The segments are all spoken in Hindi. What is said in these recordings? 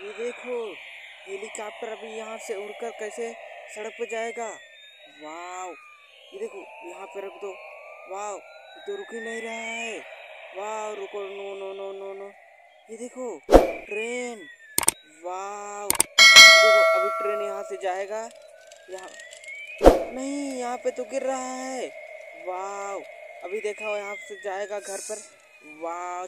ये देखो, हेलीकॉप्टर अभी यहाँ से उड़कर कैसे सड़क पे जाएगा। वाव, ये देखो यहाँ पे रख दो। वाव, ये तो रुक ही नहीं रहा है। वाव, रुको, no no no no no. ये देखो ट्रेन। वाव, ये देखो अभी ट्रेन यहाँ से जाएगा। यहाँ नहीं, यहाँ पे तो गिर रहा है। वाव, अभी देखा यहाँ से जाएगा घर पर। वाव,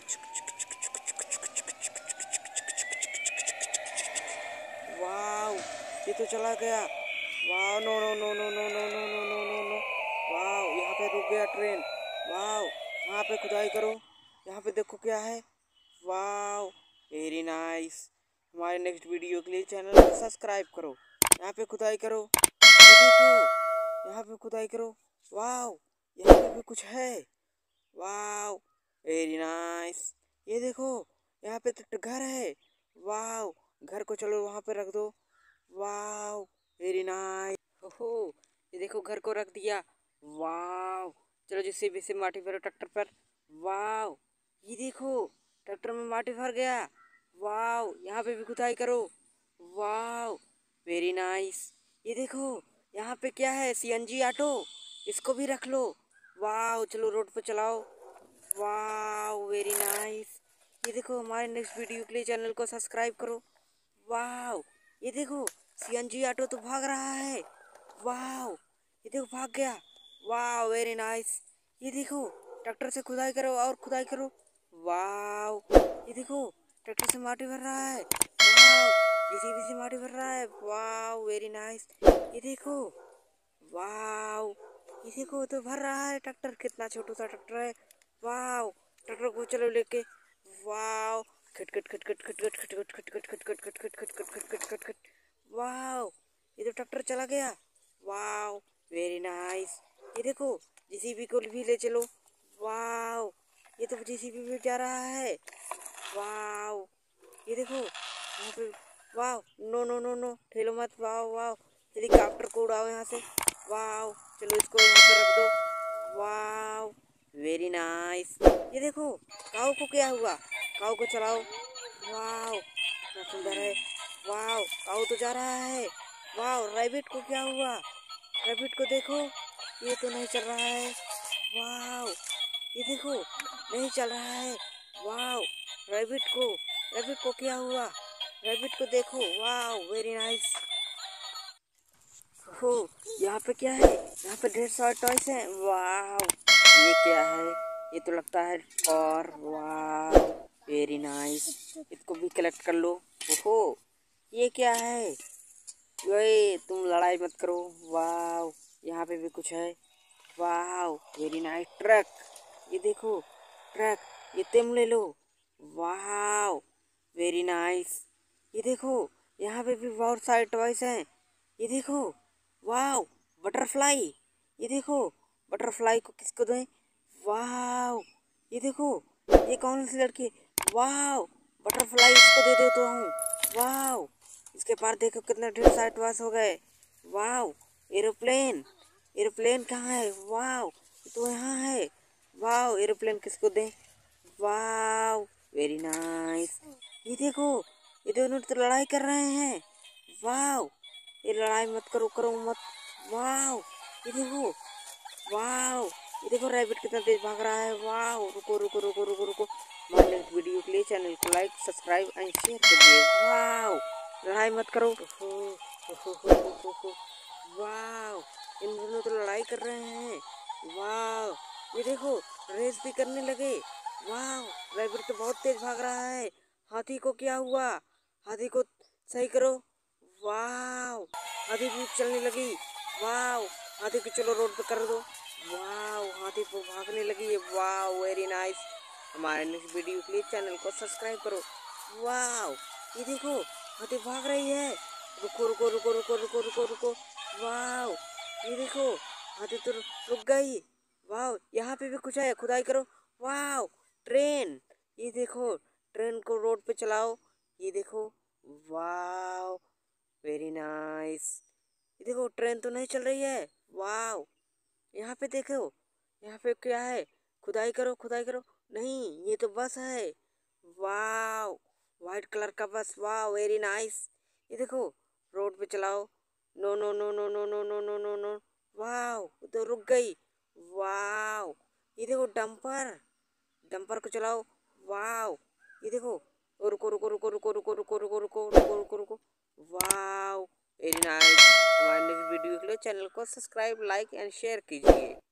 वाव, ये तो चला गया। Wow, no no no no no no no no no no no. Wow, यहाँ पे रुक गया ट्रेन। वाव, यहाँ पे खुदाई करो। यहाँ पे देखो क्या है। Wow, very nice. हमारे नेक्स्ट वीडियो के लिए चैनल को सब्सक्राइब करो। यहाँ पे खुदाई करो। ये देखो, यहाँ पे खुदाई करो। वाव, यहाँ पे भी कुछ है। Wow, very nice. ये देखो, यहाँ पे तो घर है। वाव, घर को चलो वहाँ पे रख दो। Wow, very nice. हो, ये देखो घर को रख दिया। वाव, चलो जिससे भी से माटी भरो ट्रैक्टर पर। वाव, ये देखो ट्रैक्टर में माटी भर गया। वाव, यहाँ पे भी खुदाई करो। Wow, very nice. ये देखो यहाँ पे क्या है, सीएनजी ऑटो, इसको भी रख लो। वाव, चलो रोड पे चलाओ। Wow, very nice. ये देखो हमारे नेक्स्ट वीडियो के लिए चैनल को सब्सक्राइब करो। वाव, ये देखो सीएनजी ऑटो तो भाग रहा है। वाव, ये देखो भाग गया। Wow, very nice. ये देखो ट्रैक्टर से खुदाई करो और खुदाई करो। वाव, ये देखो ट्रैक्टर से माटी भर रहा है। वाव, जेसीबी से माटी भर रहा है। Wow, very nice. ये देखो, वाव, ये देखो तो भर रहा है ट्रैक्टर, कितना छोटा सा ट्रैक्टर है। वाव, ट्रैक्टर को चलो लेके। वाव, खट खट खट खट खट खट खट खट खट खट खट खट खट खट खट खट खट खट खट। वाव, ये तो ट्रैक्टर चला गया। Wow, very nice. ये देखो जेसीबी को भी ले चलो। वाव, ये तो जेसीबी भी जा रहा है। वाव, ये देखो यहाँ पे। Wow, no no no no, ठेलो मत। वाव वाव, हेलीकॉप्टर को उड़ाओ यहाँ से। वाव, चलो इसको यहाँ पे रख दो। Wow, very nice. ये देखो काऊ को क्या हुआ, काऊ को चलाओ। वाव, कितना सुंदर है। वाव, काऊ तो जा रहा है। वाव, रैबिट को क्या हुआ, रैबिट को देखो, ये तो नहीं चल रहा है। वाव, ये देखो नहीं चल रहा है। वाव, रैबिट को क्या हुआ, रैबिट को देखो। Wow, very nice. हो, यहाँ पे क्या है, यहाँ पे ढेर सारे टॉयस हैं। वाव, ये क्या है, ये तो लगता है और। वाव, वेरी नाइस, इसको भी कलेक्ट कर लो। ओहो, ये क्या है, ये तुम लड़ाई मत करो। वाव, यहाँ पे भी कुछ है। Wow, very nice. ट्रक, ये देखो ट्रक, ये तुम ले लो। वाव, वेरी नाइस। ये देखो यहाँ पे भी बहुत सारे टॉयस हैं। ये देखो, वाव, बटरफ्लाई, ये देखो बटरफ्लाई को किसको दें। वाव, ये देखो ये कौन सी लड़की। वाव, बटरफ्लाई इसको दे देता हूँ। वाव, इसके पास देखो कितने ढेर सारे टॉयस हो गए। वाव, एरोप्लेन, एरोप्लेन कहाँ है। वाव, ये तो यहाँ है। वाव, एरोप्लेन किसको दें। Wow, very nice. ये देखो ये दोनों तो लड़ाई कर रहे हैं। वाव, ये लड़ाई मत करो, करो मत। वाव, ये देखो। वाव, ये देखो रैबिट कितना तेज भाग रहा है। वाव, रुको रुको रुको रुको रुको, हमारे नेक्स्ट वीडियो के लिए चैनल को लाइक सब्सक्राइब एंड शेयर करिए। वाव, लड़ाई मत करो। वाव, इन दोनों तो लड़ाई कर रहे हैं। वाव, ये देखो रेस भी करने लगे। वाव, रैबिट तो बहुत तेज भाग रहा है। हाथी को क्या हुआ, हाथी को सही करो। वाव, हाथी भी चलने लगी। वाव, हाथी को चलो रोड पे कर दो। वाव, हाथी को भागने लगी है। Wow, very nice. हमारे नेक्स्ट वीडियो के लिए चैनल को सब्सक्राइब करो। वाव, ये देखो हाथी भाग रही है। रुको रुको रुको रुको रुको रुको रुको। वाव, ये देखो हाथी तो रुक गई। वाव, यहाँ पे भी कुछ है, खुदाई करो। वाव, ट्रेन, ये देखो ट्रेन को रोड पे चलाओ। ये देखो, वाव, वेरी नाइस। ये देखो ट्रेन तो नहीं चल रही है। वाव, यहाँ पे देखो, यहाँ पे क्या है, खुदाई करो खुदाई करो। नहीं, ये तो बस है। वाव, वाइट कलर का बस। वाह वेरी नाइस। ये देखो रोड पे चलाओ। No no no no no no no no no no. वाह तो रुक गई। वाह ये देखो डंपर, डंपर को चलाओ। वाह ये देखो। रुको रुको रुको रुको रुको रुको रुको रुको रुको रुको रुको। वाह वेरी नाइस। हमारे नेक्स्ट वीडियो के लिए चैनल को सब्सक्राइब, लाइक एंड शेयर कीजिए।